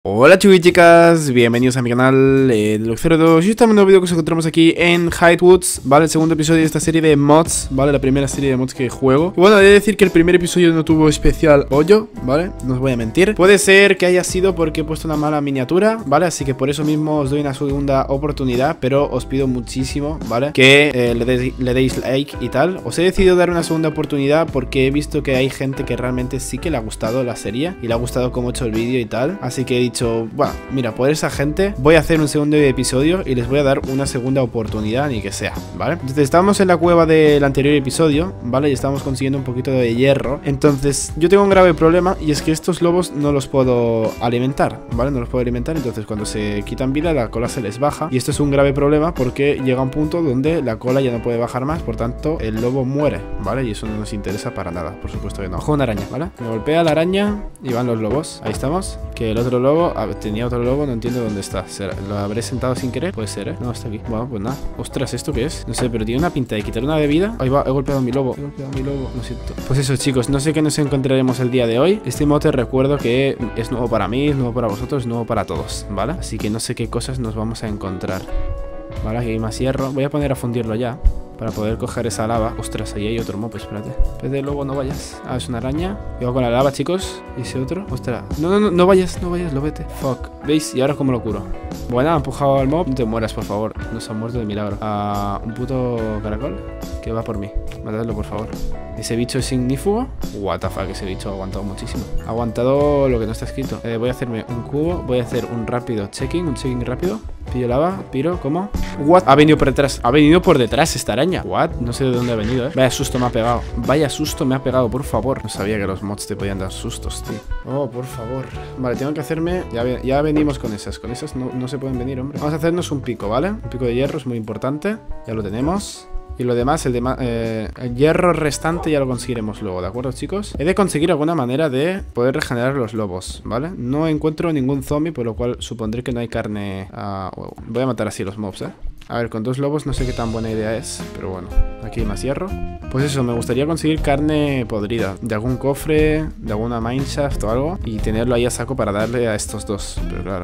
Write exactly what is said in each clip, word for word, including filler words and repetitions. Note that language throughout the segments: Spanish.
Hola chicos y chicas, bienvenidos a mi canal eh, de Luxero dos. Y estamos en un nuevo video que nos encontramos aquí en Hidewoods, ¿vale? El segundo episodio de esta serie de mods, ¿vale? La primera serie de mods que juego. Y bueno, he de decir que el primer episodio no tuvo especial hoyo, ¿vale? No os voy a mentir. Puede ser que haya sido porque he puesto una mala miniatura, ¿vale? Así que por eso mismo os doy una segunda oportunidad, pero os pido muchísimo, ¿vale? Que eh, le, de le deis like y tal. Os he decidido dar una segunda oportunidad porque he visto que hay gente que realmente sí que le ha gustado la serie y le ha gustado cómo he hecho el vídeo y tal. Así que he dicho, bueno, mira, por esa gente voy a hacer un segundo episodio y les voy a dar una segunda oportunidad, ni que sea, ¿vale? Entonces estábamos en la cueva del anterior episodio, ¿vale? Y estábamos consiguiendo un poquito de hierro. Entonces yo tengo un grave problema y es que estos lobos no los puedo alimentar, ¿vale? No los puedo alimentar, entonces cuando se quitan vida la cola se les baja. Y esto es un grave problema porque llega un punto donde la cola ya no puede bajar más, por tanto el lobo muere, ¿vale? Y eso no nos interesa para nada, por supuesto que no. Ojo, una araña, ¿vale? Me golpea la araña y van los lobos. Ahí estamos. Que el otro lobo... A ver, tenía otro lobo, no entiendo dónde está. ¿Será? ¿Lo habré sentado sin querer? Puede ser, ¿eh? No, está aquí. Bueno, pues nada. Ostras, ¿esto qué es? No sé, pero tiene una pinta de quitar una bebida. Ahí va, he golpeado a mi lobo. He golpeado a mi lobo, lo siento. Pues eso, chicos, no sé qué nos encontraremos el día de hoy. Este mote recuerdo que es nuevo para mí, es nuevo para vosotros, es nuevo para todos, ¿vale? Así que no sé qué cosas nos vamos a encontrar. Vale, aquí hay más hierro. Voy a poner a fundirlo ya para poder coger esa lava. Ostras, ahí hay otro mob, espérate. Pez de lobo, no vayas. Ah, es una araña. Cuidado con la lava, chicos. Y ese otro. Ostras. No, no, no, no vayas, no vayas, lo vete. Fuck. ¿Veis? Y ahora cómo lo curo. Bueno, ha empujado al mob. No te mueras, por favor. No se ha muerto de milagro. Ah, un puto caracol que va por mí. Matadlo, por favor. ¿Ese bicho es ignífugo? What the fuck, ese bicho ha aguantado muchísimo. Ha aguantado lo que no está escrito. Eh, voy a hacerme un cubo. Voy a hacer un rápido checking. Un checking rápido. Pillo lava, piro, ¿cómo? What? Ha venido por detrás. Ha venido por detrás esta araña. What? No sé de dónde ha venido, eh. Vaya susto me ha pegado. Vaya susto me ha pegado, por favor. No sabía que los mods te podían dar sustos, tío. Oh, por favor. Vale, tengo que hacerme... Ya, ya venimos con esas. Con esas no, no se pueden venir, hombre. Vamos a hacernos un pico, ¿vale? Un pico de hierro es muy importante. Ya lo tenemos. Y lo demás, el, de eh, el hierro restante ya lo conseguiremos luego, ¿de acuerdo, chicos? He de conseguir alguna manera de poder regenerar los lobos, ¿vale? No encuentro ningún zombie, por lo cual supondré que no hay carne... Uh, voy a matar así los mobs, ¿eh? A ver, con dos lobos no sé qué tan buena idea es, pero bueno. Aquí hay más hierro. Pues eso, me gustaría conseguir carne podrida de algún cofre, de alguna mineshaft o algo, y tenerlo ahí a saco para darle a estos dos, pero claro...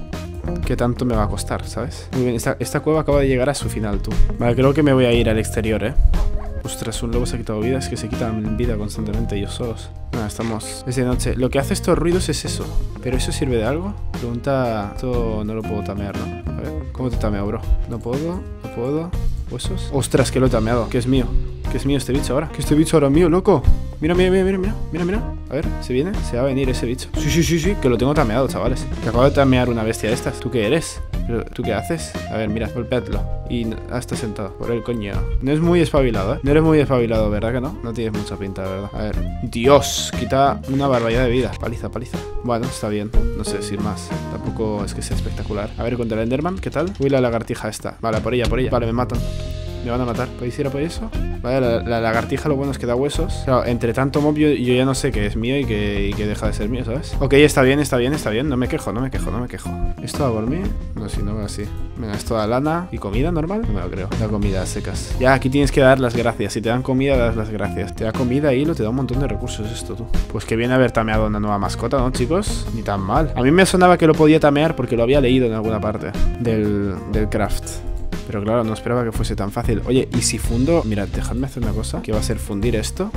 ¿Qué tanto me va a costar, sabes? Muy bien, esta, esta cueva acaba de llegar a su final, tú. Vale, creo que me voy a ir al exterior, ¿eh? Ostras, un lobo se ha quitado vida. Es que se quitan vida constantemente ellos solos. Nada, estamos... Es de noche. Lo que hace estos ruidos es eso. ¿Pero eso sirve de algo? Pregunta... Esto no lo puedo tamear, ¿no? A ver, ¿cómo te tameo, bro? No puedo, no puedo... ¿Huesos? Ostras, que lo he tameado. Que es mío. Que es mío este bicho ahora. Que este bicho ahora es mío, loco. Mira, mira, mira, mira, mira, mira, mira. A ver, ¿se viene? Se va a venir ese bicho. Sí, sí, sí, sí, que lo tengo tameado, chavales. Que acabo de tamear una bestia de estas. ¿Tú qué eres? ¿Pero tú qué haces? A ver, mira, golpeadlo. Y ah, está sentado. Por el coño. No es muy espabilado, ¿eh? No eres muy espabilado, ¿verdad que no? No tienes mucha pinta, de verdad. A ver. Dios, quita una barbaridad de vida. Paliza, paliza. Bueno, está bien. No sé decir más. Tampoco es que sea espectacular. A ver, contra el Enderman, ¿qué tal? Uy, la lagartija esta. Vale, por ella, por ella. Vale, me matan. Me van a matar. ¿Podéis ir a por eso? Vale, la, la lagartija lo bueno es que da huesos. Claro, entre tanto mob yo, yo ya no sé qué es mío y que, y que deja de ser mío, ¿sabes? Ok, está bien, está bien, está bien. No me quejo, no me quejo, no me quejo. ¿Esto va por mí? No, si no va así. Venga, esto da lana. ¿Y comida normal? No me lo creo. Da comida a secas. Ya, aquí tienes que dar las gracias. Si te dan comida, das las gracias. Te da comida y lo te da un montón de recursos esto, tú. Pues que viene haber tameado una nueva mascota, ¿no, chicos? Ni tan mal. A mí me sonaba que lo podía tamear porque lo había leído en alguna parte del, del craft. Pero claro, no esperaba que fuese tan fácil. Oye, ¿y si fundo? Mirad, dejadme hacer una cosa. Que va a ser fundir esto.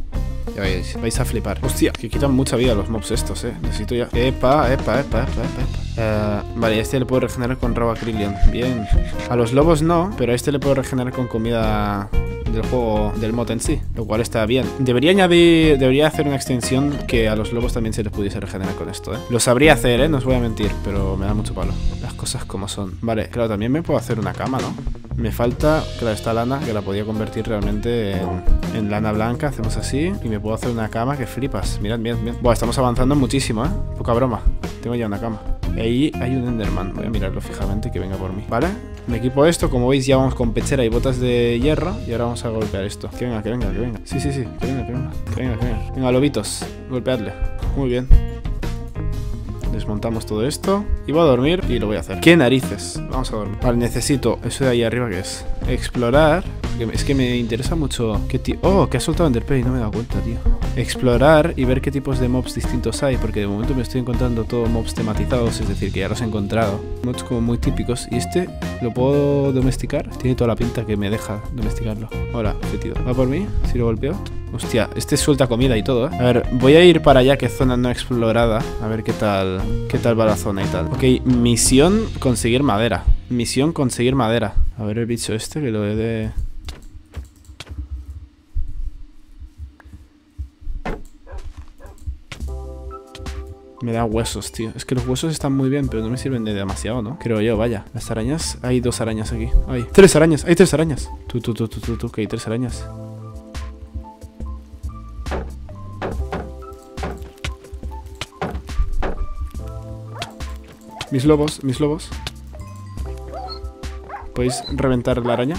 Ya veis, vais a flipar. Hostia, que quitan mucha vida los mobs estos, eh. Necesito ya... Epa, epa, epa, epa, epa. Uh, vale, a este le puedo regenerar con Raw Acrylion. Bien. A los lobos no, pero a este le puedo regenerar con comida... del juego, del mod en sí, lo cual está bien. Debería añadir, debería hacer una extensión que a los lobos también se les pudiese regenerar con esto, ¿eh? Lo sabría hacer, ¿eh? No os voy a mentir, pero me da mucho palo. Las cosas como son. Vale, claro, también me puedo hacer una cama, ¿no? Me falta, claro, esta lana que la podía convertir realmente en, en lana blanca. Hacemos así y me puedo hacer una cama que flipas. Mirad, mirad, mirad. Buah, estamos avanzando muchísimo, ¿eh? Poca broma. Tengo ya una cama. Y ahí hay un Enderman. Voy a mirarlo fijamente que venga por mí. ¿Vale? Me equipo esto. Como veis ya vamos con pechera y botas de hierro. Y ahora vamos a golpear esto. Que venga, que venga, que venga. Sí, sí, sí. Que venga, que venga. Que venga, que venga. Venga, lobitos. Golpeadle. Muy bien. Desmontamos todo esto. Y voy a dormir y lo voy a hacer. ¿Qué narices? Vamos a dormir. Vale, necesito... Eso de ahí arriba, ¿qué es? Explorar. que es que me interesa mucho qué tío... Oh, que ha soltado Enderpearl y no me he dado cuenta, tío. Explorar y ver qué tipos de mobs distintos hay, porque de momento me estoy encontrando todo mobs tematizados, es decir, que ya los he encontrado. Mobs como muy típicos. ¿Y este lo puedo domesticar? Tiene toda la pinta que me deja domesticarlo. Hola, tío. ¿Va por mí? Si lo golpeo. Hostia, este suelta comida y todo, ¿eh? A ver, voy a ir para allá, que es zona no explorada. A ver qué tal, qué tal va la zona y tal. Ok, misión conseguir madera. Misión conseguir madera. A ver el bicho este, que lo he de... Me da huesos, tío. Es que los huesos están muy bien, pero no me sirven de demasiado, ¿no? Creo yo, vaya. Las arañas... Hay dos arañas aquí. Hay tres arañas, hay tres arañas. Tú, tú, tú, tú, tú, tú, que hay tres arañas. Mis lobos, mis lobos. ¿Podéis reventar la araña?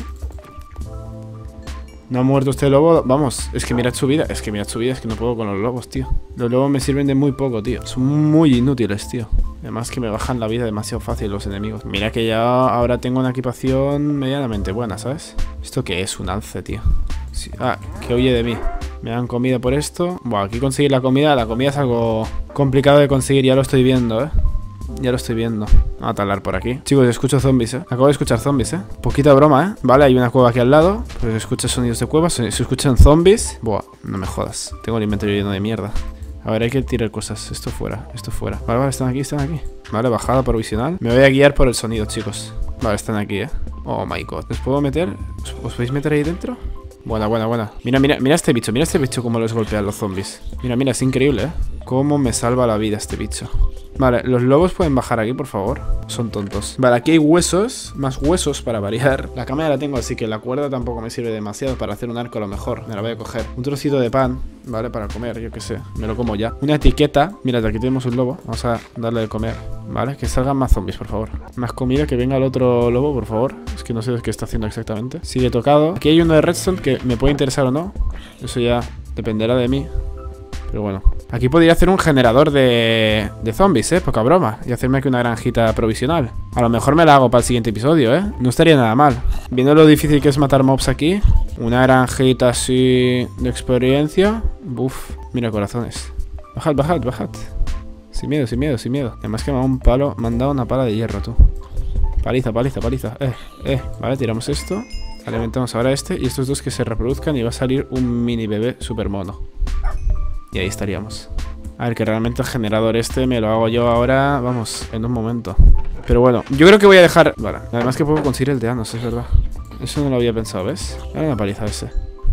¿No ha muerto este lobo? Vamos, es que mirad su vida. Es que mirad su vida, es que no puedo con los lobos, tío. Los lobos me sirven de muy poco, tío. Son muy inútiles, tío. Además que me bajan la vida demasiado fácil los enemigos. Mira que ya ahora tengo una equipación medianamente buena, ¿sabes? ¿Esto qué es? Un alce, tío. Sí. Ah, que huye de mí. Me dan comida por esto. Buah, aquí conseguir la comida. La comida es algo complicado de conseguir, ya lo estoy viendo, ¿eh? Ya lo estoy viendo. Vamos a talar por aquí. Chicos, escucho zombies, eh. Acabo de escuchar zombies, eh. Poquita broma, eh. Vale, hay una cueva aquí al lado. Pues escucho sonidos de cuevas. Se escuchan zombies. Buah, no me jodas. Tengo el inventario lleno de mierda. A ver, hay que tirar cosas. Esto fuera, esto fuera. Vale, vale, están aquí, están aquí. Vale, bajada provisional. Me voy a guiar por el sonido, chicos. Vale, están aquí, eh. Oh my god. ¿Os puedo meter? ¿Os, os podéis meter ahí dentro? Buena, buena, buena. Mira, mira, mira este bicho. Mira este bicho cómo los golpean los zombies. Mira, mira, es increíble, eh. Cómo me salva la vida este bicho. Vale, los lobos pueden bajar aquí, por favor. Son tontos. Vale, aquí hay huesos. Más huesos para variar. La cama ya la tengo, así que la cuerda tampoco me sirve demasiado para hacer un arco a lo mejor. Me la voy a coger. Un trocito de pan, ¿vale? Para comer, yo qué sé. Me lo como ya. Una etiqueta. Mirad, aquí tenemos un lobo. Vamos a darle de comer, ¿vale? Que salgan más zombies, por favor. Más comida, que venga el otro lobo, por favor. Es que no sé qué está haciendo exactamente. Sigue tocado. Aquí hay uno de redstone que me puede interesar o no. Eso ya dependerá de mí. Pero bueno. Aquí podría hacer un generador de, de zombies, eh, poca broma. Y hacerme aquí una granjita provisional. A lo mejor me la hago para el siguiente episodio, eh. No estaría nada mal. Viendo lo difícil que es matar mobs aquí. Una granjita así de experiencia. Buf, mira corazones. Bajad, bajad, bajad. Sin miedo, sin miedo, sin miedo. Además que me ha dado un palo, me han dado una pala de hierro, tú. Paliza, paliza, paliza. Eh, eh, vale, tiramos esto. Alimentamos ahora este y estos dos que se reproduzcan y va a salir un mini bebé super mono. Y ahí estaríamos. A ver, que realmente el generador este me lo hago yo ahora, vamos, en un momento. Pero bueno, yo creo que voy a dejar... Vale, además que puedo conseguir el de Anos, es verdad. Eso no lo había pensado, ¿ves? Dale una paliza ese.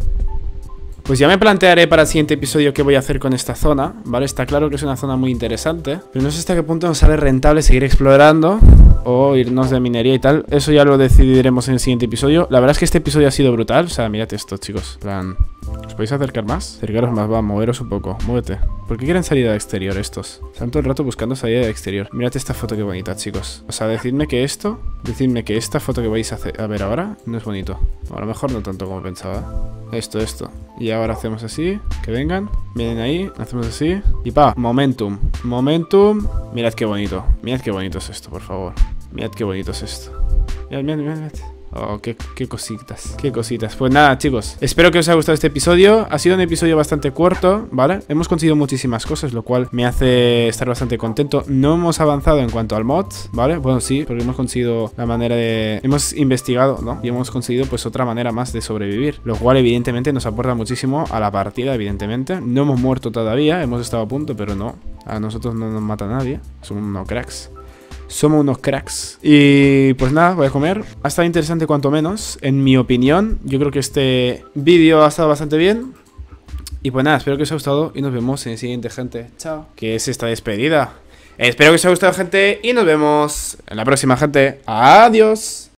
Pues ya me plantearé para el siguiente episodio qué voy a hacer con esta zona, ¿vale? Está claro que es una zona muy interesante, pero no sé hasta qué punto nos sale rentable seguir explorando o irnos de minería y tal. Eso ya lo decidiremos en el siguiente episodio. La verdad es que este episodio ha sido brutal. O sea, mirad esto, chicos. En plan, ¿os podéis acercar más? Acercaros más, va, moveros un poco. Muévete. ¿Por qué quieren salir al exterior estos? Están todo el rato buscando salida del exterior. Mirad esta foto qué bonita, chicos. O sea, decidme que esto, decidme que esta foto que vais a, hacer, a ver ahora no es bonito. O a lo mejor no tanto como pensaba. Esto, esto. Y ahora hacemos así, que vengan, vienen ahí, hacemos así. Y pa, momentum, momentum. Mirad qué bonito, mirad qué bonito es esto, por favor. Mirad qué bonito es esto. Mirad, mirad, mirad, mirad. Oh, qué, qué cositas, qué cositas. Pues nada, chicos, espero que os haya gustado este episodio. Ha sido un episodio bastante corto, ¿vale? Hemos conseguido muchísimas cosas, lo cual me hace estar bastante contento. No hemos avanzado en cuanto al mod, ¿vale? Bueno, sí, porque hemos conseguido la manera de... Hemos investigado, ¿no? Y hemos conseguido pues otra manera más de sobrevivir, lo cual evidentemente nos aporta muchísimo a la partida, evidentemente. No hemos muerto todavía, hemos estado a punto, pero no. A nosotros no nos mata nadie, somos unos cracks. Somos unos cracks. Y pues nada, voy a comer. Ha estado interesante cuanto menos, en mi opinión. Yo creo que este vídeo ha estado bastante bien. Y pues nada, espero que os haya gustado y nos vemos en el siguiente, gente. Chao. Que es esta despedida. Espero que os haya gustado, gente, y nos vemos en la próxima, gente. Adiós.